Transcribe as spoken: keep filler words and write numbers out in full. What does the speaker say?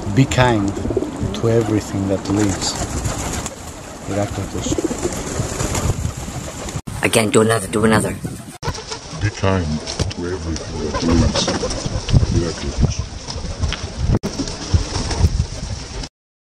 Be kind to everything that lives. Heraclitus. Again, do another, do another. Be kind to everything that lives. Heraclitus.